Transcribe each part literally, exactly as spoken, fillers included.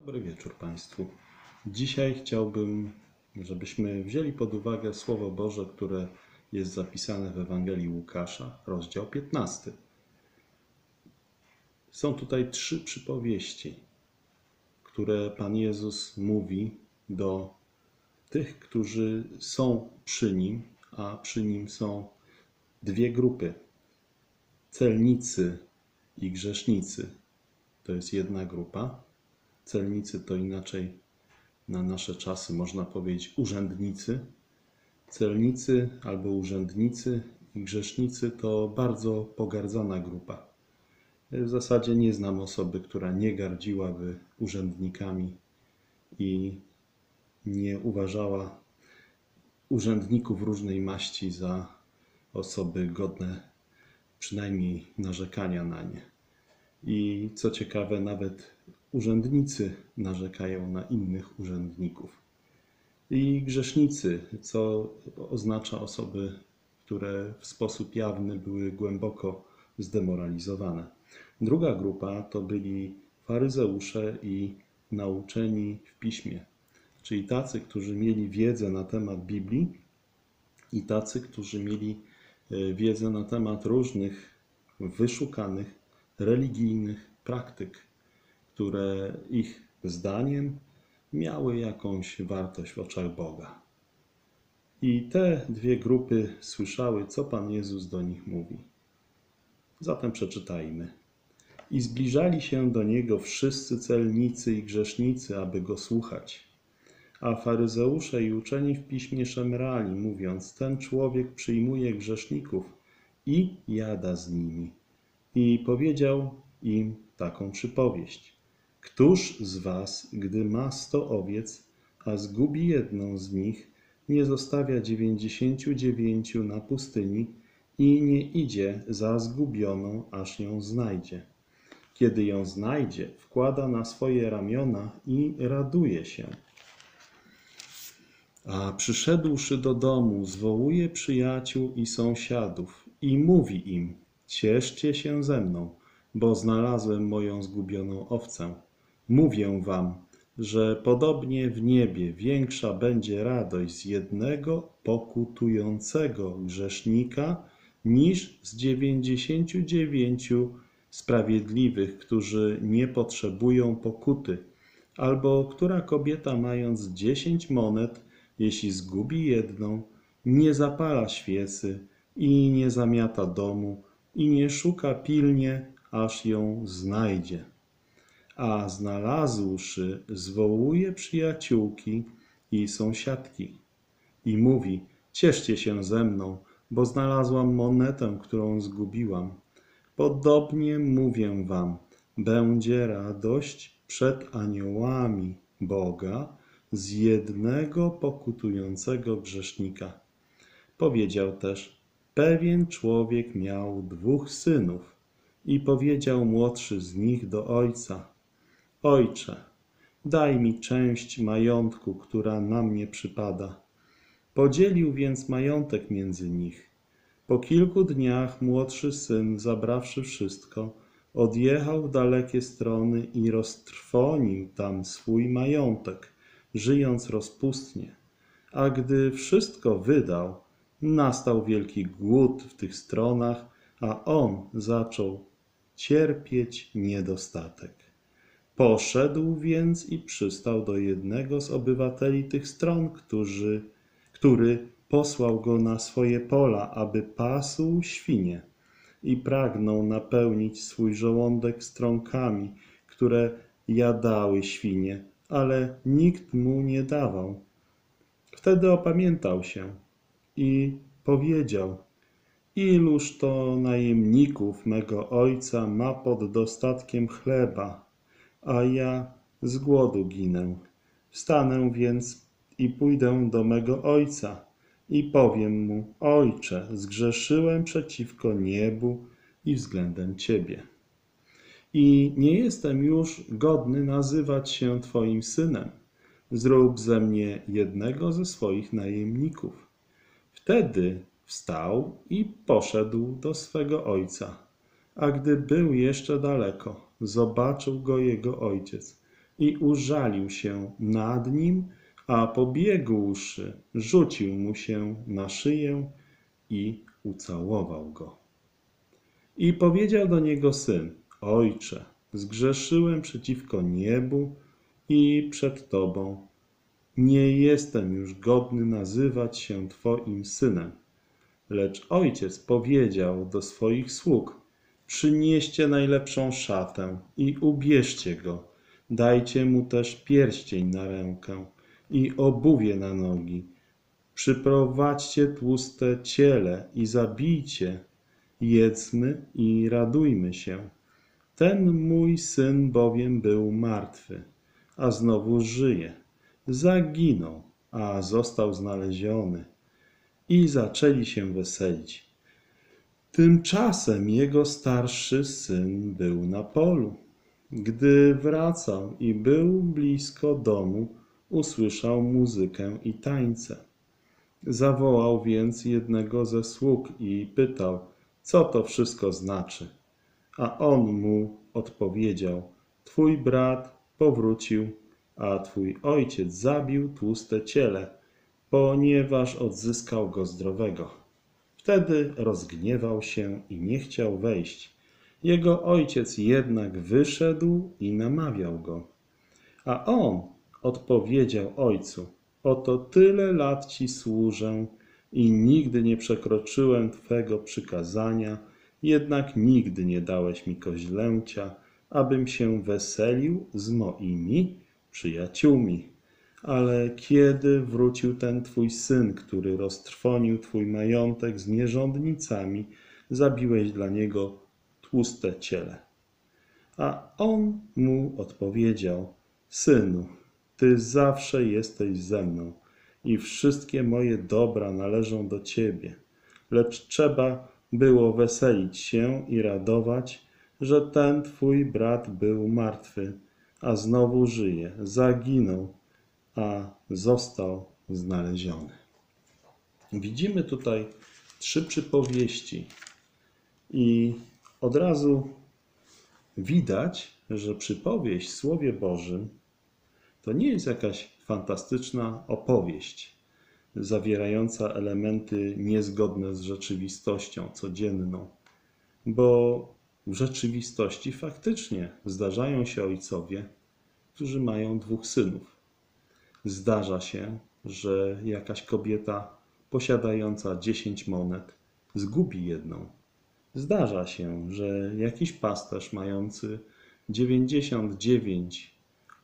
Dobry wieczór Państwu. Dzisiaj chciałbym, żebyśmy wzięli pod uwagę Słowo Boże, które jest zapisane w Ewangelii Łukasza, rozdział piętnasty. Są tutaj trzy przypowieści, które Pan Jezus mówi do tych, którzy są przy Nim, a przy Nim są dwie grupy. Celnicy i grzesznicy to jest jedna grupa. Celnicy to inaczej na nasze czasy można powiedzieć urzędnicy. Celnicy albo urzędnicy i grzesznicy to bardzo pogardzana grupa. W zasadzie nie znam osoby, która nie gardziłaby urzędnikami i nie uważała urzędników różnej maści za osoby godne przynajmniej narzekania na nie. I co ciekawe, nawet urzędnicy narzekają na innych urzędników. I grzesznicy, co oznacza osoby, które w sposób jawny były głęboko zdemoralizowane. Druga grupa to byli faryzeusze i nauczeni w piśmie, czyli tacy, którzy mieli wiedzę na temat Biblii i tacy, którzy mieli wiedzę na temat różnych wyszukanych, religijnych praktyk, które ich zdaniem miały jakąś wartość w oczach Boga. I te dwie grupy słyszały, co Pan Jezus do nich mówi. Zatem przeczytajmy. I zbliżali się do Niego wszyscy celnicy i grzesznicy, aby Go słuchać. A faryzeusze i uczeni w piśmie szemrali, mówiąc, ten człowiek przyjmuje grzeszników i jada z nimi. I powiedział im taką przypowieść. Któż z was, gdy ma sto owiec, a zgubi jedną z nich, nie zostawia dziewięćdziesięciu dziewięciu na pustyni i nie idzie za zgubioną, aż ją znajdzie? Kiedy ją znajdzie, wkłada na swoje ramiona i raduje się. A przyszedłszy do domu, zwołuje przyjaciół i sąsiadów i mówi im, cieszcie się ze mną, bo znalazłem moją zgubioną owcę. Mówię wam, że podobnie w niebie większa będzie radość z jednego pokutującego grzesznika, niż z dziewięćdziesięciu dziewięciu sprawiedliwych, którzy nie potrzebują pokuty. Albo która kobieta, mając dziesięć monet, jeśli zgubi jedną, nie zapala świecy i nie zamiata domu i nie szuka pilnie, aż ją znajdzie. A znalazłszy, zwołuje przyjaciółki i sąsiadki i mówi, cieszcie się ze mną, bo znalazłam monetę, którą zgubiłam. Podobnie mówię wam, będzie radość przed aniołami Boga z jednego pokutującego grzesznika. Powiedział też, pewien człowiek miał dwóch synów i powiedział młodszy z nich do ojca, ojcze, daj mi część majątku, która na mnie przypada. Podzielił więc majątek między nich. Po kilku dniach młodszy syn, zabrawszy wszystko, odjechał w dalekie strony i roztrwonił tam swój majątek, żyjąc rozpustnie. A gdy wszystko wydał, nastał wielki głód w tych stronach, a on zaczął cierpieć niedostatek. Poszedł więc i przystał do jednego z obywateli tych stron, którzy, który posłał go na swoje pola, aby pasł świnie i pragnął napełnić swój żołądek strąkami, które jadały świnie, ale nikt mu nie dawał. Wtedy opamiętał się i powiedział, iluż to najemników mego ojca ma pod dostatkiem chleba, a ja z głodu ginę. Wstanę więc i pójdę do mego ojca i powiem mu, ojcze, zgrzeszyłem przeciwko niebu i względem Ciebie. I nie jestem już godny nazywać się Twoim synem. Zrób ze mnie jednego ze swoich najemników. Wtedy wstał i poszedł do swego ojca. A gdy był jeszcze daleko, zobaczył go jego ojciec i użalił się nad nim, a pobiegłszy, rzucił mu się na szyję i ucałował go. I powiedział do niego syn: Ojcze, zgrzeszyłem przeciwko niebu i przed Tobą. Nie jestem już godny nazywać się Twoim synem. Lecz ojciec powiedział do swoich sług: Przynieście najlepszą szatę i ubierzcie go. Dajcie mu też pierścień na rękę i obuwie na nogi. Przyprowadźcie tłuste ciele i zabijcie. Jedzmy i radujmy się. Ten mój syn bowiem był martwy, a znowu żyje. Zaginął, a został znaleziony. I zaczęli się weselić. Tymczasem jego starszy syn był na polu. Gdy wracał i był blisko domu, usłyszał muzykę i tańce. Zawołał więc jednego ze sług i pytał, co to wszystko znaczy. A on mu odpowiedział: Twój brat powrócił, a twój ojciec zabił tłuste ciele, ponieważ odzyskał go zdrowego. Wtedy rozgniewał się i nie chciał wejść. Jego ojciec jednak wyszedł i namawiał go. A on odpowiedział ojcu: Oto tyle lat ci służę i nigdy nie przekroczyłem twego przykazania, jednak nigdy nie dałeś mi koźlęcia, abym się weselił z moimi przyjaciółmi. Ale kiedy wrócił ten twój syn, który roztrwonił twój majątek z nierządnicami, zabiłeś dla niego tłuste ciele. A on mu odpowiedział: Synu, ty zawsze jesteś ze mną i wszystkie moje dobra należą do ciebie. Lecz trzeba było weselić się i radować, że ten twój brat był martwy, a znowu żyje, zaginął, a został znaleziony. Widzimy tutaj trzy przypowieści i od razu widać, że przypowieść w Słowie Bożym to nie jest jakaś fantastyczna opowieść zawierająca elementy niezgodne z rzeczywistością codzienną, bo w rzeczywistości faktycznie zdarzają się ojcowie, którzy mają dwóch synów. Zdarza się, że jakaś kobieta posiadająca dziesięć monet zgubi jedną. Zdarza się, że jakiś pasterz mający dziewięćdziesiąt dziewięć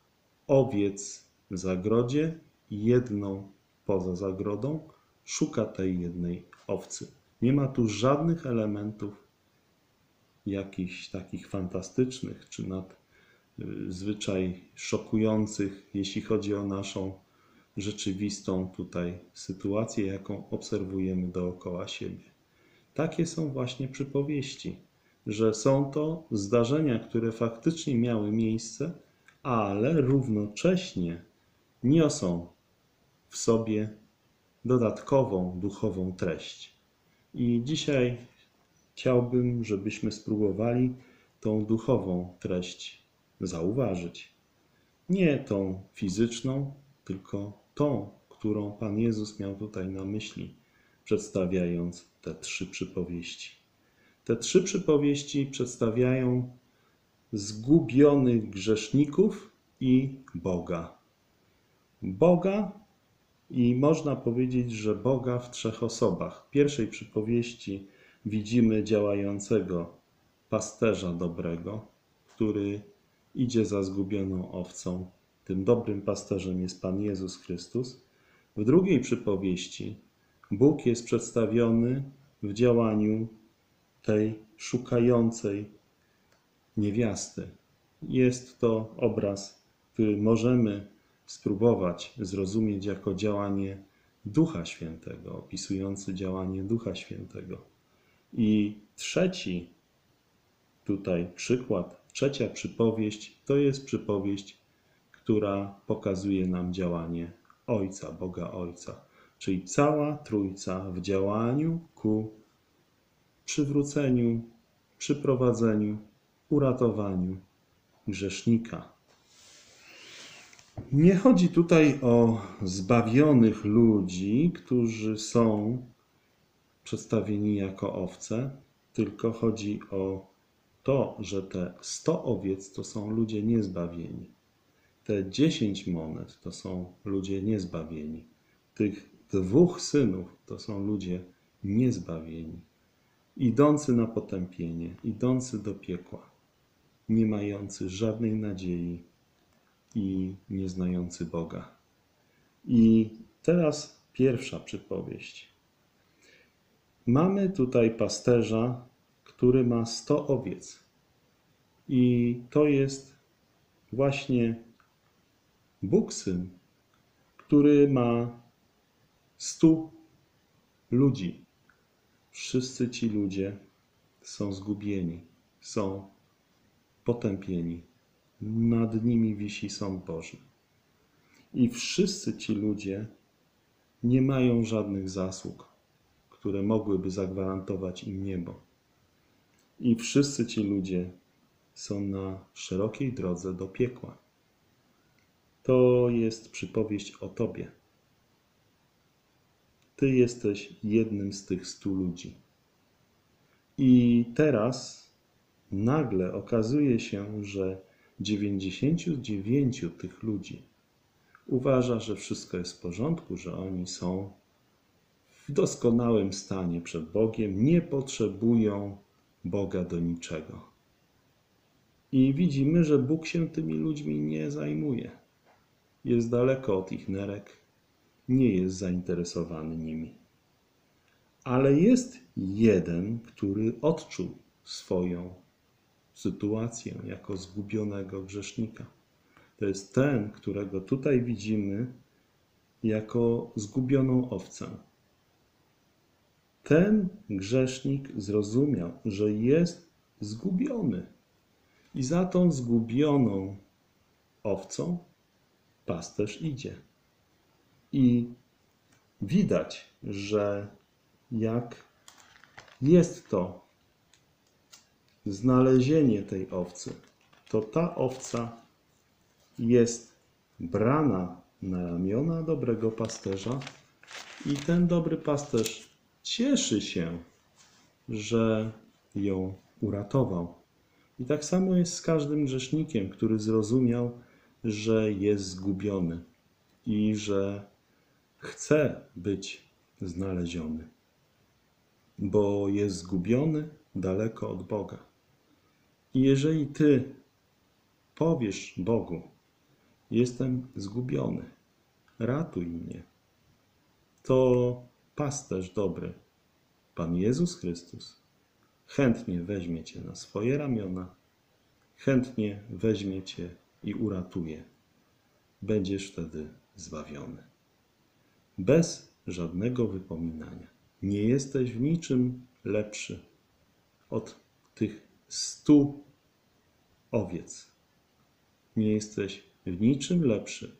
owiec w zagrodzie i jedną poza zagrodą szuka tej jednej owcy. Nie ma tu żadnych elementów jakichś takich fantastycznych czy nadzwyczaj szokujących, jeśli chodzi o naszą rzeczywistą tutaj sytuację, jaką obserwujemy dookoła siebie. Takie są właśnie przypowieści, że są to zdarzenia, które faktycznie miały miejsce, ale równocześnie niosą w sobie dodatkową duchową treść. I dzisiaj chciałbym, żebyśmy spróbowali tą duchową treść zauważyć. Nie tą fizyczną, tylko tą, którą Pan Jezus miał tutaj na myśli, przedstawiając te trzy przypowieści. Te trzy przypowieści przedstawiają zgubionych grzeszników i Boga. Boga i można powiedzieć, że Boga w trzech osobach. W pierwszej przypowieści widzimy działającego pasterza dobrego, który idzie za zgubioną owcą. Tym dobrym pasterzem jest Pan Jezus Chrystus. W drugiej przypowieści Bóg jest przedstawiony w działaniu tej szukającej niewiasty. Jest to obraz, który możemy spróbować zrozumieć jako działanie Ducha Świętego, opisujący działanie Ducha Świętego. I trzeci tutaj przykład, trzecia przypowieść, to jest przypowieść, która pokazuje nam działanie Ojca, Boga Ojca, czyli cała Trójca w działaniu ku przywróceniu, przyprowadzeniu, uratowaniu grzesznika. Nie chodzi tutaj o zbawionych ludzi, którzy są przedstawieni jako owce, tylko chodzi o to, że te sto owiec to są ludzie niezbawieni. Te dziesięć monet to są ludzie niezbawieni. Tych dwóch synów to są ludzie niezbawieni. Idący na potępienie, idący do piekła, nie mający żadnej nadziei i nie znający Boga. I teraz pierwsza przypowieść. Mamy tutaj pasterza, który ma sto owiec. I to jest właśnie Bóg Syn, który ma stu ludzi. Wszyscy ci ludzie są zgubieni, są potępieni. Nad nimi wisi sąd Boży. I wszyscy ci ludzie nie mają żadnych zasług, które mogłyby zagwarantować im niebo. I wszyscy ci ludzie są na szerokiej drodze do piekła. To jest przypowieść o Tobie. Ty jesteś jednym z tych stu ludzi. I teraz nagle okazuje się, że dziewięćdziesięciu dziewięciu tych ludzi uważa, że wszystko jest w porządku, że oni są w doskonałym stanie przed Bogiem, nie potrzebują Boga do niczego. I widzimy, że Bóg się tymi ludźmi nie zajmuje. Jest daleko od ich nerek, nie jest zainteresowany nimi. Ale jest jeden, który odczuł swoją sytuację jako zgubionego grzesznika. To jest ten, którego tutaj widzimy jako zgubioną owcę. Ten grzesznik zrozumiał, że jest zgubiony. I za tą zgubioną owcą pasterz idzie. I widać, że jak jest to znalezienie tej owcy, to ta owca jest brana na ramiona dobrego pasterza i ten dobry pasterz cieszy się, że ją uratował. I tak samo jest z każdym grzesznikiem, który zrozumiał, że jest zgubiony i że chce być znaleziony, bo jest zgubiony daleko od Boga. I jeżeli ty powiesz Bogu, jestem zgubiony, ratuj mnie, to pasterz dobry, Pan Jezus Chrystus, chętnie weźmie cię na swoje ramiona, chętnie weźmie cię i uratuje. Będziesz wtedy zbawiony. Bez żadnego wypominania. Nie jesteś w niczym lepszy od tych stu owiec. Nie jesteś w niczym lepszy.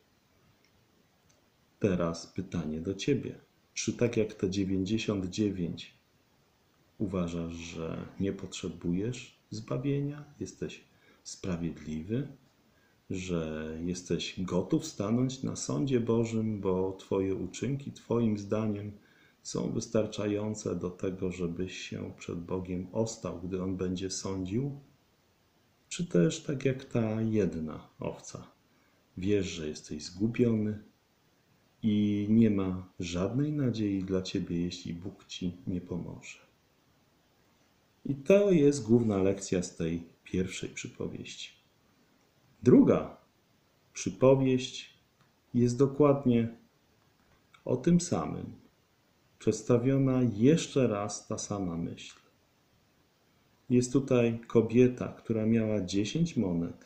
Teraz pytanie do ciebie. Czy tak jak te dziewięćdziesiąt dziewięć uważasz, że nie potrzebujesz zbawienia? Jesteś sprawiedliwy? Że jesteś gotów stanąć na sądzie Bożym, bo twoje uczynki, twoim zdaniem, są wystarczające do tego, żebyś się przed Bogiem ostał, gdy On będzie sądził? Czy też tak jak ta jedna owca, wiesz, że jesteś zgubiony i nie ma żadnej nadziei dla ciebie, jeśli Bóg ci nie pomoże? I to jest główna lekcja z tej pierwszej przypowieści. Druga przypowieść jest dokładnie o tym samym. Przedstawiona jeszcze raz ta sama myśl. Jest tutaj kobieta, która miała dziesięć monet.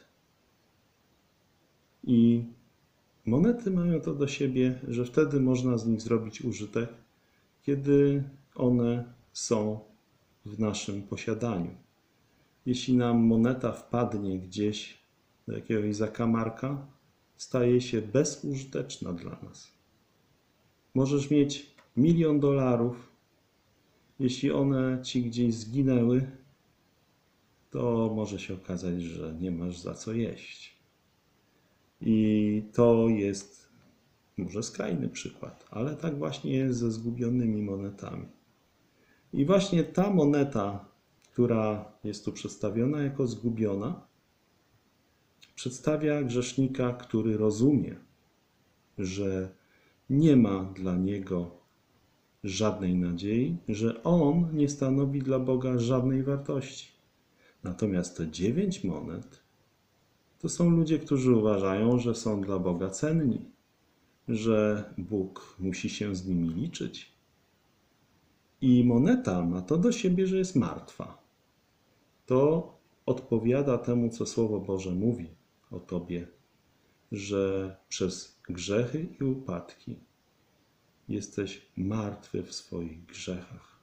I monety mają to do siebie, że wtedy można z nich zrobić użytek, kiedy one są w naszym posiadaniu. Jeśli nam moneta wpadnie gdzieś do jakiegoś zakamarka, staje się bezużyteczna dla nas. Możesz mieć milion dolarów, jeśli one ci gdzieś zginęły, to może się okazać, że nie masz za co jeść. I to jest może skrajny przykład, ale tak właśnie jest ze zgubionymi monetami. I właśnie ta moneta, która jest tu przedstawiona jako zgubiona, przedstawia grzesznika, który rozumie, że nie ma dla niego żadnej nadziei, że on nie stanowi dla Boga żadnej wartości. Natomiast te dziewięć monet to są ludzie, którzy uważają, że są dla Boga cenni, że Bóg musi się z nimi liczyć. I moneta ma to do siebie, że jest martwa. To odpowiada temu, co Słowo Boże mówi o Tobie, że przez grzechy i upadki jesteś martwy w swoich grzechach,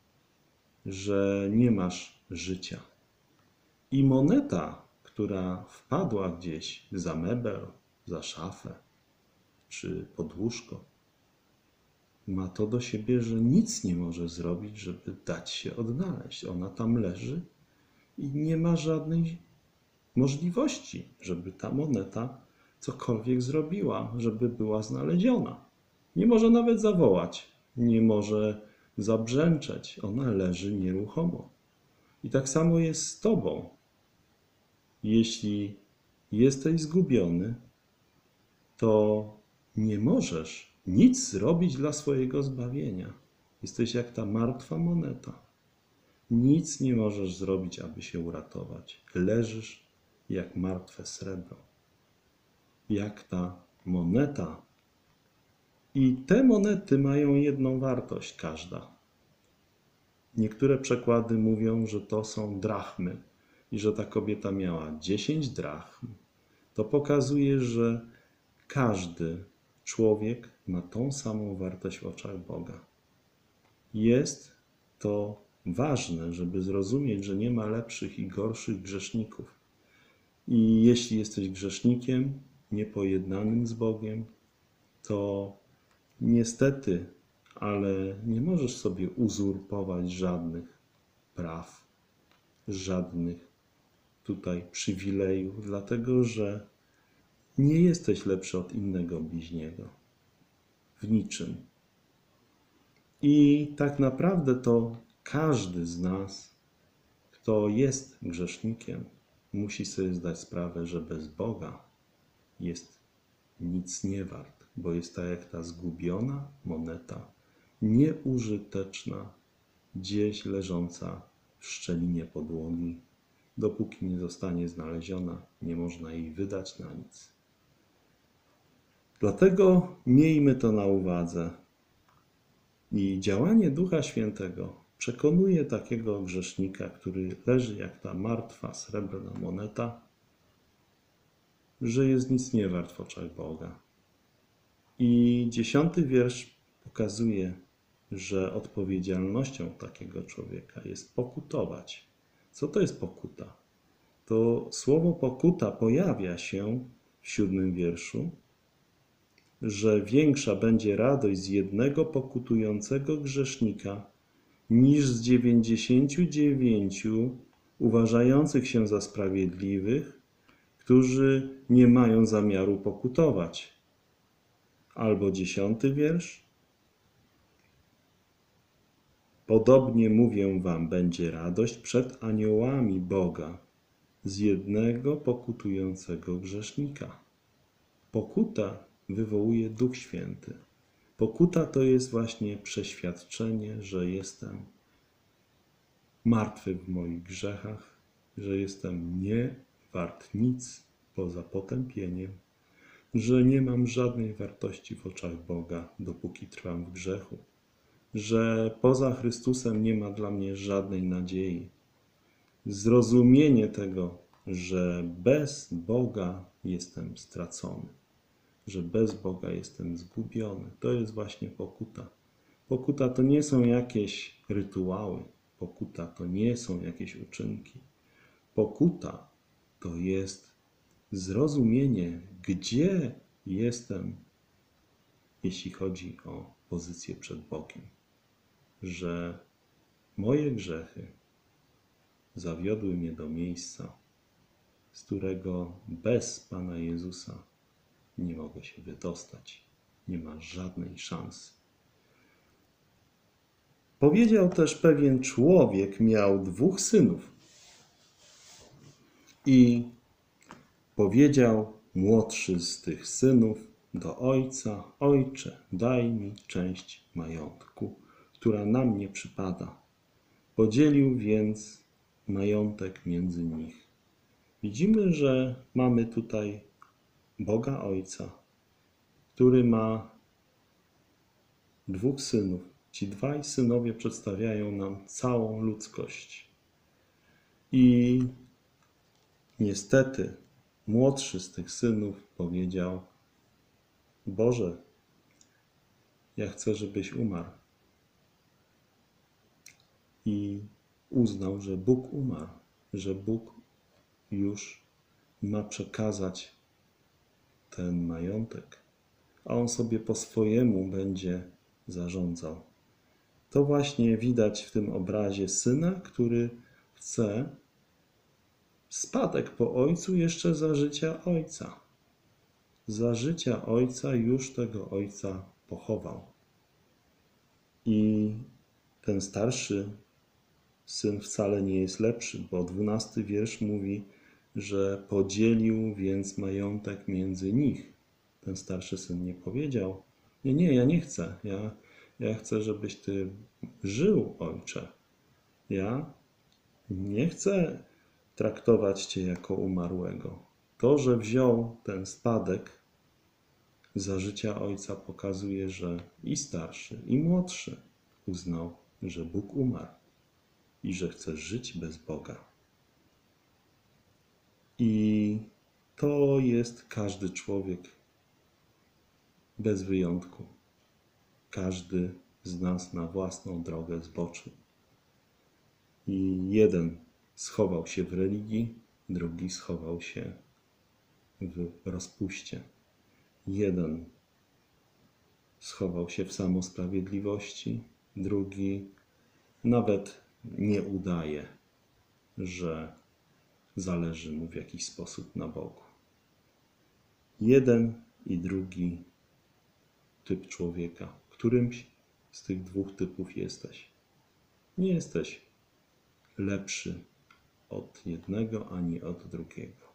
że nie masz życia. I moneta, która wpadła gdzieś za mebel, za szafę czy pod łóżko, ma to do siebie, że nic nie może zrobić, żeby dać się odnaleźć. Ona tam leży i nie ma żadnej możliwości, żeby ta moneta cokolwiek zrobiła, żeby była znaleziona. Nie może nawet zawołać, nie może zabrzęczeć. Ona leży nieruchomo. I tak samo jest z Tobą. Jeśli jesteś zgubiony, to nie możesz nic zrobić dla swojego zbawienia. Jesteś jak ta martwa moneta. Nic nie możesz zrobić, aby się uratować. Leżysz jak martwe srebro. Jak ta moneta. I te monety mają jedną wartość, każda. Niektóre przekłady mówią, że to są drachmy i że ta kobieta miała dziesięć drachm. To pokazuje, że każdy człowiek ma tą samą wartość w oczach Boga. Jest to ważne, żeby zrozumieć, że nie ma lepszych i gorszych grzeszników. I jeśli jesteś grzesznikiem, niepojednanym z Bogiem, to niestety, ale nie możesz sobie uzurpować żadnych praw, żadnych tutaj przywilejów, dlatego że nie jesteś lepszy od innego bliźniego. W niczym. I tak naprawdę to każdy z nas, kto jest grzesznikiem, musi sobie zdać sprawę, że bez Boga jest nic nie wart, bo jest tak jak ta zgubiona moneta, nieużyteczna, gdzieś leżąca w szczelinie podłogi. Dopóki nie zostanie znaleziona, nie można jej wydać na nic. Dlatego miejmy to na uwadze. I działanie Ducha Świętego przekonuje takiego grzesznika, który leży jak ta martwa, srebrna moneta, że jest nic nie wart w oczach Boga. I dziesiąty wiersz pokazuje, że odpowiedzialnością takiego człowieka jest pokutować. Co to jest pokuta? To słowo pokuta pojawia się w siódmym wierszu, że większa będzie radość z jednego pokutującego grzesznika niż z dziewięćdziesięciu dziewięciu uważających się za sprawiedliwych, którzy nie mają zamiaru pokutować. Albo dziesiąty wiersz. Podobnie mówię wam, będzie radość przed aniołami Boga z jednego pokutującego grzesznika. Pokuta wywołuje Duch Święty. Pokuta to jest właśnie przeświadczenie, że jestem martwy w moich grzechach, że jestem nie wart nic poza potępieniem, że nie mam żadnej wartości w oczach Boga, dopóki trwam w grzechu, że poza Chrystusem nie ma dla mnie żadnej nadziei. Zrozumienie tego, że bez Boga jestem stracony, że bez Boga jestem zgubiony, to jest właśnie pokuta. Pokuta to nie są jakieś rytuały, pokuta to nie są jakieś uczynki. Pokuta to jest zrozumienie, gdzie jestem, jeśli chodzi o pozycję przed Bogiem. Że moje grzechy zawiodły mnie do miejsca, z którego bez Pana Jezusa nie mogę się wydostać. Nie ma żadnej szansy. Powiedział też pewien człowiek, miał dwóch synów. I powiedział młodszy z tych synów do ojca: Ojcze, daj mi część majątku, która na mnie przypada. Podzielił więc majątek między nich. Widzimy, że mamy tutaj Boga Ojca, który ma dwóch synów. Ci dwaj synowie przedstawiają nam całą ludzkość. I niestety młodszy z tych synów powiedział: Boże, ja chcę, żebyś umarł. I uznał, że Bóg umarł, że Bóg już ma przekazać ten majątek, a on sobie po swojemu będzie zarządzał. To właśnie widać w tym obrazie syna, który chce spadek po ojcu jeszcze za życia ojca. Za życia ojca już tego ojca pochował. I ten starszy syn wcale nie jest lepszy, bo dwunasty wiersz mówi, że podzielił więc majątek między nich. Ten starszy syn nie powiedział: Nie, nie, ja nie chcę. Ja, ja chcę, żebyś ty żył, ojcze. Ja nie chcę traktować cię jako umarłego. To, że wziął ten spadek za życia ojca, pokazuje, że i starszy, i młodszy uznał, że Bóg umarł i że chce żyć bez Boga. I to jest każdy człowiek bez wyjątku. Każdy z nas na własną drogę zboczył. I jeden schował się w religii, drugi schował się w rozpuście. Jeden schował się w samosprawiedliwości, drugi nawet nie udaje, że zależy mu w jakiś sposób na Bogu. Jeden i drugi typ człowieka. Którymś z tych dwóch typów jesteś. Nie jesteś lepszy od jednego ani od drugiego.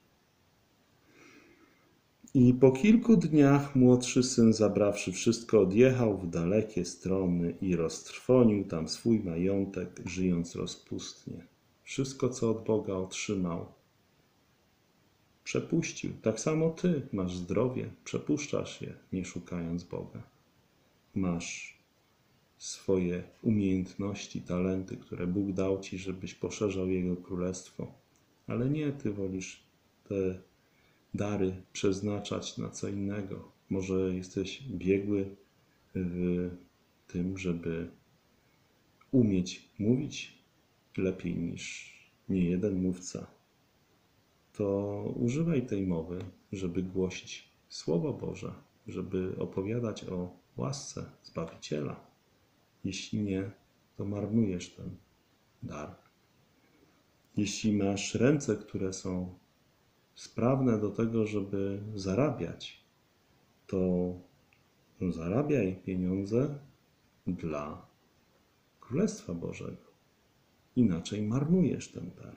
I po kilku dniach młodszy syn, zabrawszy wszystko, odjechał w dalekie strony i roztrwonił tam swój majątek, żyjąc rozpustnie. Wszystko, co od Boga otrzymał, przepuścił. Tak samo ty masz zdrowie, przepuszczasz je, nie szukając Boga. Masz swoje umiejętności, talenty, które Bóg dał ci, żebyś poszerzał Jego królestwo. Ale nie, ty wolisz te dary przeznaczać na co innego. Może jesteś biegły w tym, żeby umieć mówić lepiej niż niejeden mówca. To używaj tej mowy, żeby głosić Słowo Boże, żeby opowiadać o łasce Zbawiciela. Jeśli nie, to marnujesz ten dar. Jeśli masz ręce, które są sprawne do tego, żeby zarabiać, to zarabiaj pieniądze dla Królestwa Bożego. Inaczej marnujesz ten dar.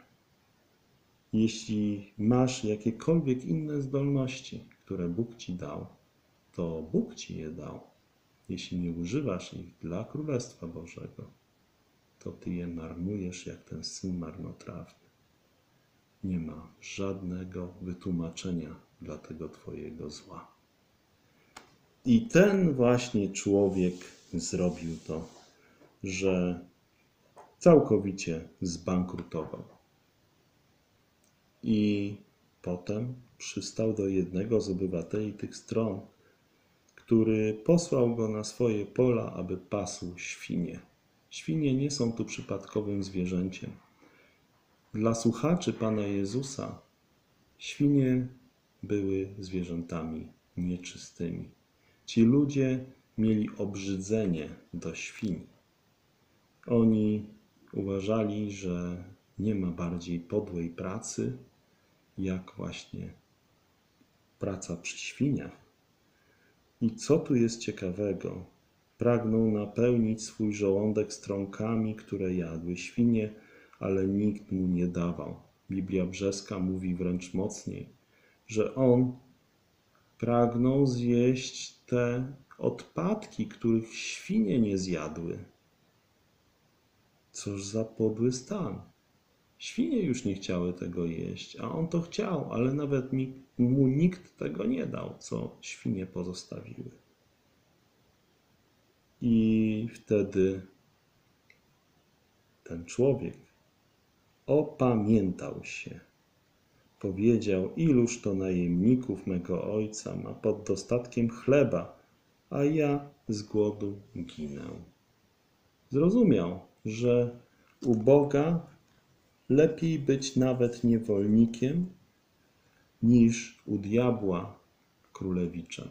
Jeśli masz jakiekolwiek inne zdolności, które Bóg ci dał, to Bóg ci je dał. Jeśli nie używasz ich dla Królestwa Bożego, to ty je marnujesz jak ten syn marnotrawny. Nie ma żadnego wytłumaczenia dla tego twojego zła. I ten właśnie człowiek zrobił to, że całkowicie zbankrutował. I potem przystał do jednego z obywateli tych stron, który posłał go na swoje pola, aby pasł świnie. Świnie nie są tu przypadkowym zwierzęciem. Dla słuchaczy Pana Jezusa świnie były zwierzętami nieczystymi. Ci ludzie mieli obrzydzenie do świń. Oni uważali, że nie ma bardziej podłej pracy, jak właśnie praca przy świniach. I co tu jest ciekawego? Pragnął napełnić swój żołądek strąkami, które jadły świnie, ale nikt mu nie dawał. Biblia brzeska mówi wręcz mocniej, że on pragnął zjeść te odpadki, których świnie nie zjadły. Cóż za podły stan. Świnie już nie chciały tego jeść, a on to chciał, ale nawet mu nikt tego nie dał, co świnie pozostawiły. I wtedy ten człowiek opamiętał się. Powiedział, iluż to najemników mego ojca ma pod dostatkiem chleba, a ja z głodu ginę. Zrozumiał, że u Boga lepiej być nawet niewolnikiem, niż u diabła królewiczem.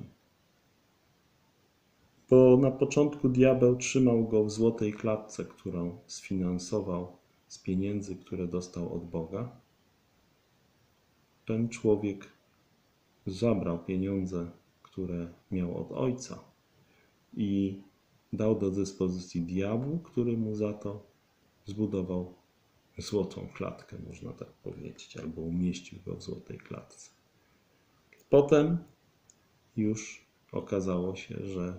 Bo na początku diabeł trzymał go w złotej klatce, którą sfinansował z pieniędzy, które dostał od Boga. Ten człowiek zabrał pieniądze, które miał od ojca i dał do dyspozycji diabłu, który mu za to zbudował złotą klatkę, można tak powiedzieć, albo umieścił go w złotej klatce. Potem już okazało się, że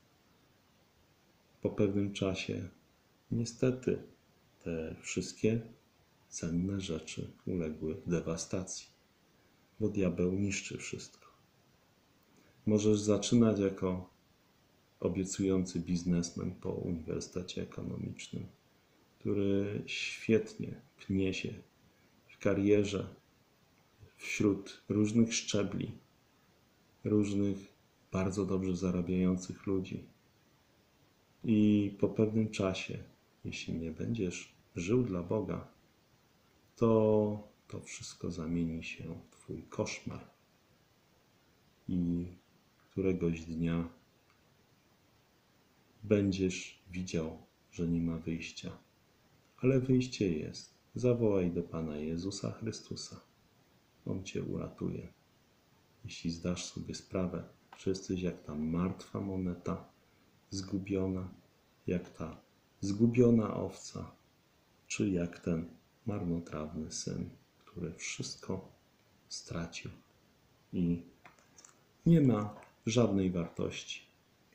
po pewnym czasie niestety te wszystkie cenne rzeczy uległy dewastacji, bo diabeł niszczy wszystko. Możesz zaczynać jako obiecujący biznesmen po Uniwersytecie Ekonomicznym, który świetnie pnie się w karierze wśród różnych szczebli, różnych bardzo dobrze zarabiających ludzi. I po pewnym czasie, jeśli nie będziesz żył dla Boga, to to wszystko zamieni się w twój koszmar. I któregoś dnia będziesz widział, że nie ma wyjścia. Ale wyjście jest. Zawołaj do Pana Jezusa Chrystusa. On cię uratuje. Jeśli zdasz sobie sprawę, że jesteś jak ta martwa moneta, zgubiona, jak ta zgubiona owca, czy jak ten marnotrawny syn, który wszystko stracił i nie ma żadnej wartości.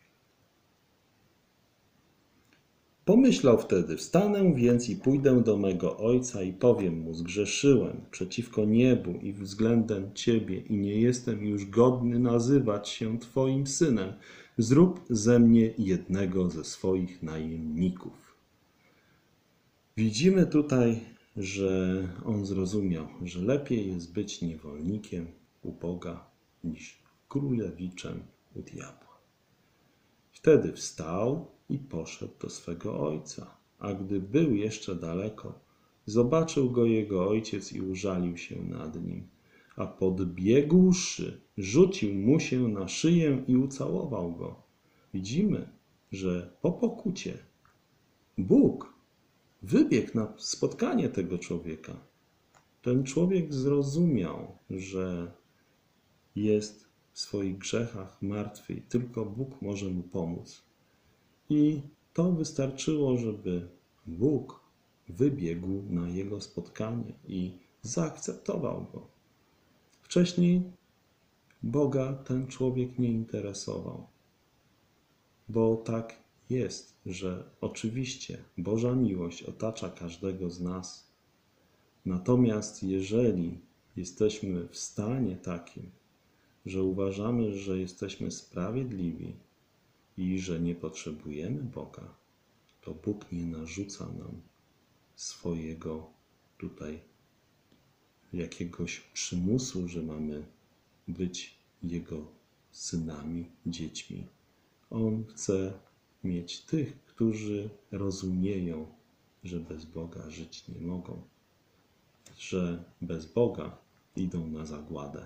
Pomyślał wtedy, wstanę więc i pójdę do mego ojca i powiem mu, zgrzeszyłem przeciwko niebu i względem Ciebie i nie jestem już godny nazywać się Twoim synem. Zrób ze mnie jednego ze swoich najemników. Widzimy tutaj, że on zrozumiał, że lepiej jest być niewolnikiem u Boga niż królewiczem u diabła. Wtedy wstał i poszedł do swego ojca, a gdy był jeszcze daleko, zobaczył go jego ojciec i użalił się nad nim, a podbiegłszy, rzucił mu się na szyję i ucałował go. Widzimy, że po pokucie Bóg wybiegł na spotkanie tego człowieka. Ten człowiek zrozumiał, że jest w swoich grzechach martwy i tylko Bóg może mu pomóc. I to wystarczyło, żeby Bóg wybiegł na jego spotkanie i zaakceptował go. Wcześniej Boga ten człowiek nie interesował, bo tak jest, że oczywiście Boża miłość otacza każdego z nas. Natomiast jeżeli jesteśmy w stanie takim, że uważamy, że jesteśmy sprawiedliwi i że nie potrzebujemy Boga, to Bóg nie narzuca nam swojego tutaj jakiegoś przymusu, że mamy być Jego synami, dziećmi. On chce mieć tych, którzy rozumieją, że bez Boga żyć nie mogą, że bez Boga idą na zagładę.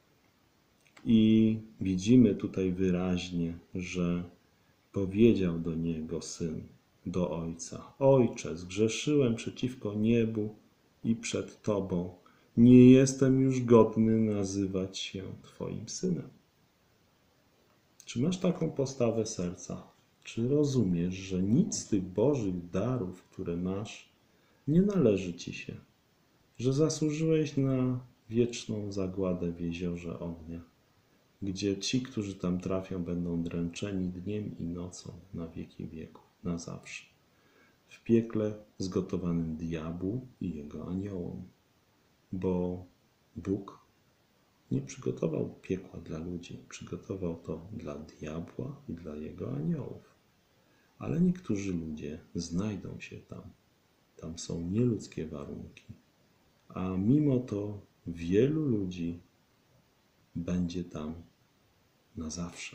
I widzimy tutaj wyraźnie, że powiedział do niego syn, do ojca: Ojcze, zgrzeszyłem przeciwko niebu i przed Tobą Nie jestem już godny nazywać się Twoim synem. Czy masz taką postawę serca? Czy rozumiesz, że nic z tych Bożych darów, które masz, nie należy Ci się? Że zasłużyłeś na wieczną zagładę w jeziorze ognia, gdzie ci, którzy tam trafią, będą dręczeni dniem i nocą na wieki wieków, na zawsze. W piekle zgotowanym diabłu i jego aniołom. Bo Bóg nie przygotował piekła dla ludzi, przygotował to dla diabła i dla jego aniołów. Ale niektórzy ludzie znajdą się tam. Tam są nieludzkie warunki. A mimo to wielu ludzi będzie tam na zawsze.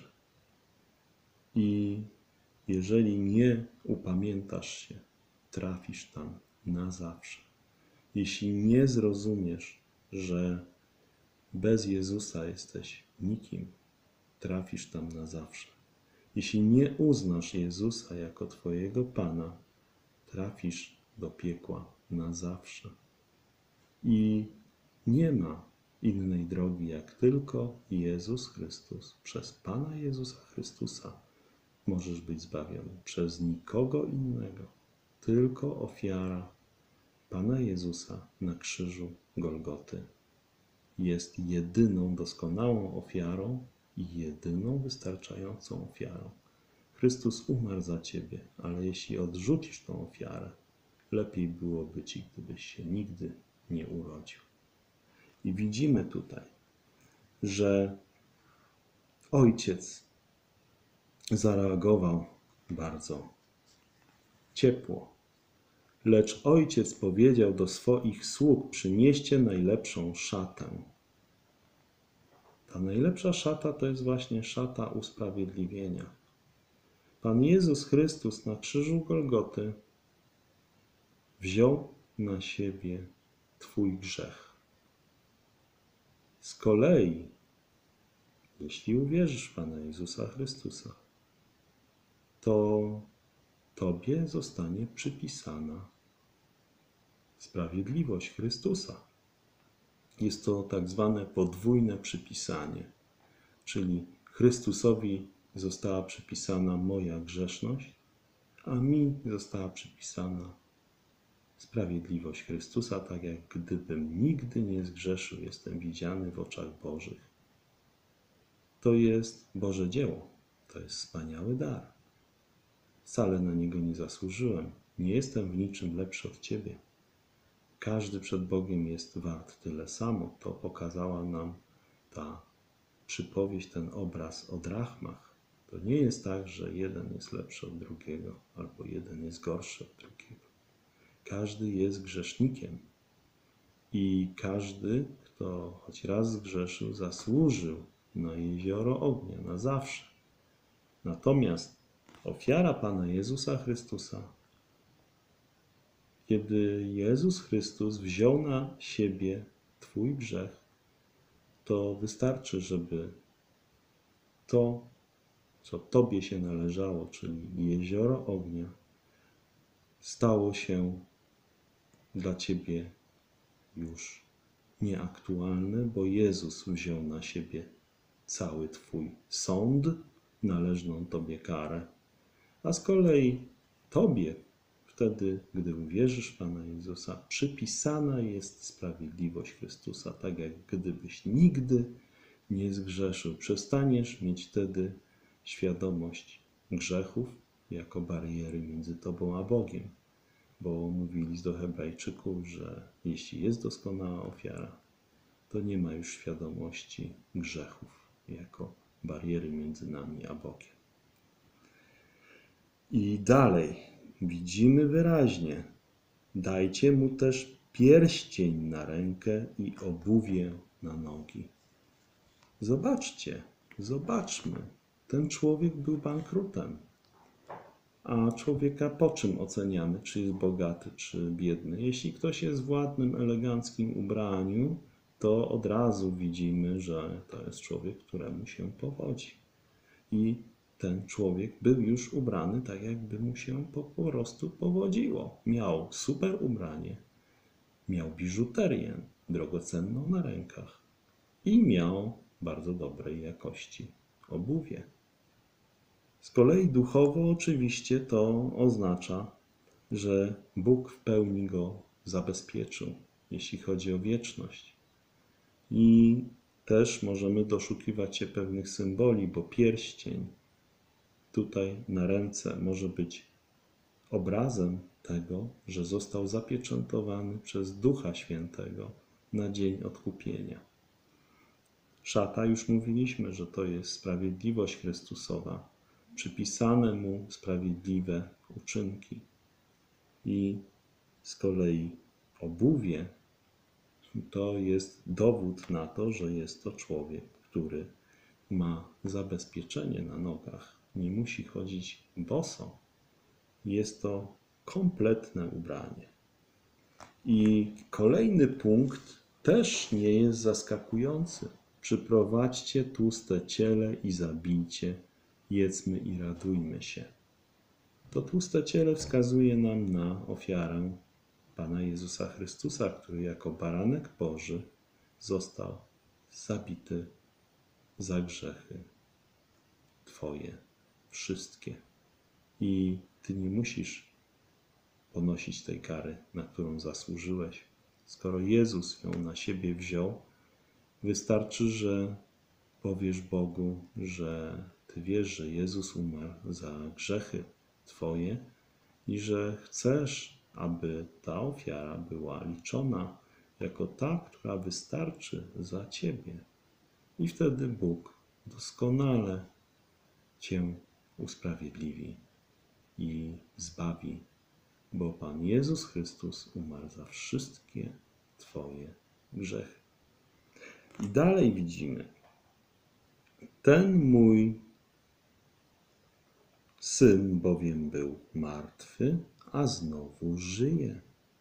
I jeżeli nie upamiętasz się, trafisz tam na zawsze. Jeśli nie zrozumiesz, że bez Jezusa jesteś nikim, trafisz tam na zawsze. Jeśli nie uznasz Jezusa jako Twojego Pana, trafisz do piekła na zawsze. I nie ma innej drogi, jak tylko Jezus Chrystus. Przez Pana Jezusa Chrystusa możesz być zbawiony. Przez nikogo innego. Tylko ofiara Pana Jezusa na krzyżu Golgoty jest jedyną doskonałą ofiarą i jedyną wystarczającą ofiarą. Chrystus umarł za Ciebie, ale jeśli odrzucisz tą ofiarę, lepiej byłoby Ci, gdybyś się nigdy nie urodził. I widzimy tutaj, że ojciec zareagował bardzo ciepło. Lecz ojciec powiedział do swoich sług: przynieście najlepszą szatę. Ta najlepsza szata to jest właśnie szata usprawiedliwienia. Pan Jezus Chrystus na krzyżu Golgoty wziął na siebie Twój grzech. Z kolei, jeśli uwierzysz w Pana Jezusa Chrystusa, to Tobie zostanie przypisana sprawiedliwość Chrystusa. Jest to tak zwane podwójne przypisanie, czyli Chrystusowi została przypisana moja grzeszność, a mi została przypisana sprawiedliwość Chrystusa, tak jak gdybym nigdy nie zgrzeszył, jestem widziany w oczach Bożych. To jest Boże dzieło, to jest wspaniały dar. Wcale na niego nie zasłużyłem, nie jestem w niczym lepszy od Ciebie. Każdy przed Bogiem jest wart tyle samo. To pokazała nam ta przypowieść, ten obraz o drachmach. To nie jest tak, że jeden jest lepszy od drugiego, albo jeden jest gorszy od drugiego. Każdy jest grzesznikiem i każdy, kto choć raz zgrzeszył, zasłużył na jezioro ognia, na zawsze. Natomiast ofiara Pana Jezusa Chrystusa, kiedy Jezus Chrystus wziął na siebie Twój grzech, to wystarczy, żeby to, co Tobie się należało, czyli jezioro ognia, stało się dla Ciebie już nieaktualne, bo Jezus wziął na siebie cały Twój sąd, należną Tobie karę. A z kolei Tobie, wtedy, gdy uwierzysz w Pana Jezusa, przypisana jest sprawiedliwość Chrystusa, tak jak gdybyś nigdy nie zgrzeszył. Przestaniesz mieć wtedy świadomość grzechów jako bariery między Tobą a Bogiem. Bo mówi list do Hebrajczyków, że jeśli jest doskonała ofiara, to nie ma już świadomości grzechów jako bariery między nami a Bogiem. I dalej widzimy wyraźnie, dajcie mu też pierścień na rękę i obuwie na nogi. Zobaczcie, zobaczmy, ten człowiek był bankrutem. A człowieka po czym oceniamy, czy jest bogaty, czy biedny? Jeśli ktoś jest w ładnym, eleganckim ubraniu, to od razu widzimy, że to jest człowiek, któremu się powodzi. I ten człowiek był już ubrany tak, jakby mu się po prostu powodziło. Miał super ubranie, miał biżuterię, drogocenną na rękach i miał bardzo dobrej jakości obuwie. Z kolei duchowo oczywiście to oznacza, że Bóg w pełni go zabezpieczył, jeśli chodzi o wieczność. I też możemy doszukiwać się pewnych symboli, bo pierścień tutaj na ręce może być obrazem tego, że został zapieczętowany przez Ducha Świętego na dzień odkupienia. Szata, już mówiliśmy, że to jest sprawiedliwość Chrystusowa, przypisane mu sprawiedliwe uczynki. I z kolei obuwie to jest dowód na to, że jest to człowiek, który ma zabezpieczenie na nogach, nie musi chodzić boso. Jest to kompletne ubranie. I kolejny punkt też nie jest zaskakujący. Przyprowadźcie tłuste ciele i zabijcie, jedzmy i radujmy się. To tłuste ciele wskazuje nam na ofiarę Pana Jezusa Chrystusa, który jako baranek Boży został zabity za grzechy Twoje, wszystkie. I Ty nie musisz ponosić tej kary, na którą zasłużyłeś. Skoro Jezus ją na siebie wziął, wystarczy, że powiesz Bogu, że Ty wiesz, że Jezus umarł za grzechy Twoje i że chcesz, aby ta ofiara była liczona jako ta, która wystarczy za Ciebie. I wtedy Bóg doskonale Cię usprawiedliwi i zbawi, bo Pan Jezus Chrystus umarł za wszystkie Twoje grzechy. I dalej widzimy, ten mój syn bowiem był martwy, a znowu żyje.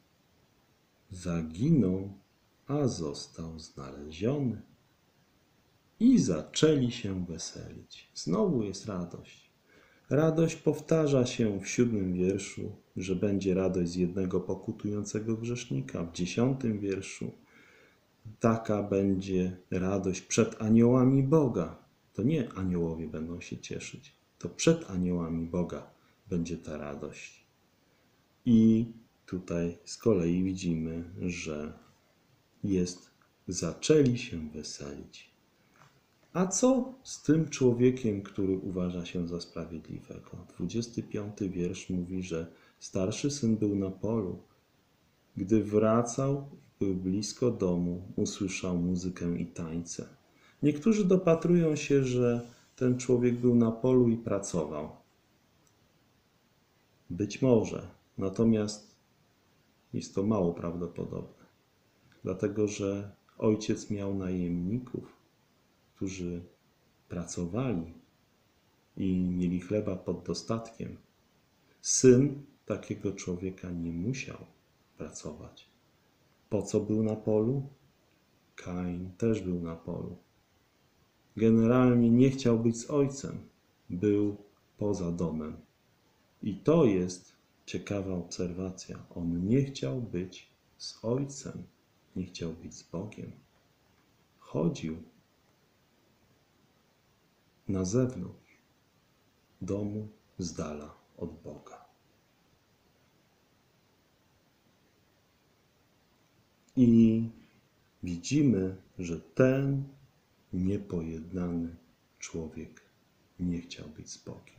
Zaginął, a został znaleziony. I zaczęli się weselić. Znowu jest radość. Radość powtarza się w siódmym wierszu, że będzie radość z jednego pokutującego grzesznika. W dziesiątym wierszu taka będzie radość przed aniołami Boga. To nie aniołowie będą się cieszyć, to przed aniołami Boga będzie ta radość. I tutaj z kolei widzimy, że jest zaczęli się weselić. A co z tym człowiekiem, który uważa się za sprawiedliwego? dwudziesty piąty wiersz mówi, że starszy syn był na polu. Gdy wracał, był blisko domu, usłyszał muzykę i tańce. Niektórzy dopatrują się, że ten człowiek był na polu i pracował. Być może, natomiast jest to mało prawdopodobne, dlatego że ojciec miał najemników, którzy pracowali i mieli chleba pod dostatkiem. Syn takiego człowieka nie musiał pracować. Po co był na polu? Kain też był na polu. Generalnie nie chciał być z ojcem. Był poza domem. I to jest ciekawa obserwacja. On nie chciał być z ojcem. Nie chciał być z Bogiem. Chodził na zewnątrz domu, z dala od Boga. I widzimy, że ten niepojednany człowiek nie chciał być z Bogiem.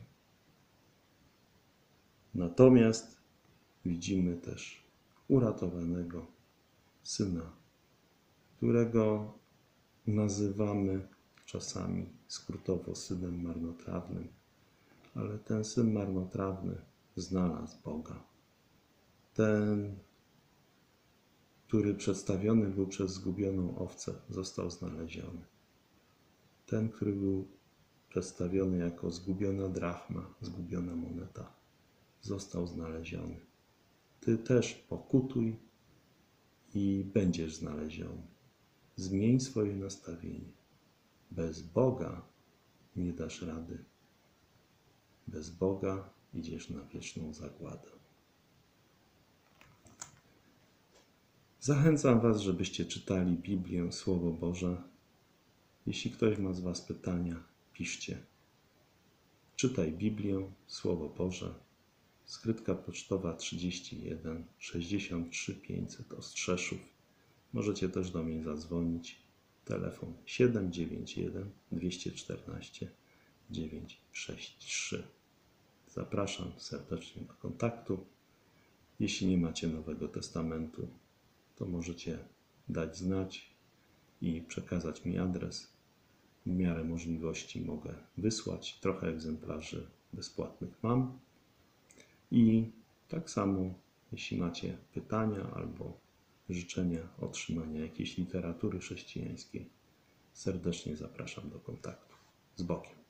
Natomiast widzimy też uratowanego syna, którego nazywamy czasami skrótowo synem marnotrawnym, ale ten syn marnotrawny znalazł Boga. Ten, który przedstawiony był przez zgubioną owcę, został znaleziony. Ten, który był przedstawiony jako zgubiona drachma, zgubiona moneta, został znaleziony. Ty też pokutuj i będziesz znaleziony. Zmień swoje nastawienie. Bez Boga nie dasz rady. Bez Boga idziesz na wieczną zagładę. Zachęcam Was, żebyście czytali Biblię, Słowo Boże. Jeśli ktoś ma z Was pytania, piszcie. Czytaj Biblię, Słowo Boże. Skrytka pocztowa trzydzieści jeden sześćdziesiąt trzy pięćset Ostrzeszów. Możecie też do mnie zadzwonić. Telefon siedem dziewięć jeden dwieście czternaście dziewięćset sześćdziesiąt trzy. Zapraszam serdecznie do kontaktu. Jeśli nie macie Nowego Testamentu, to możecie dać znać i przekazać mi adres. W miarę możliwości mogę wysłać. Trochę egzemplarzy bezpłatnych mam. I tak samo, jeśli macie pytania albo życzenia otrzymania jakiejś literatury chrześcijańskiej, serdecznie zapraszam do kontaktu. Z Bogiem.